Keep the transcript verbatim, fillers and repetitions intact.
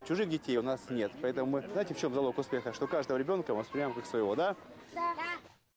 Чужих детей у нас нет, поэтому мы, знаете, в чем залог успеха? Что каждого ребенка мы воспринимаем как своего, да? Да.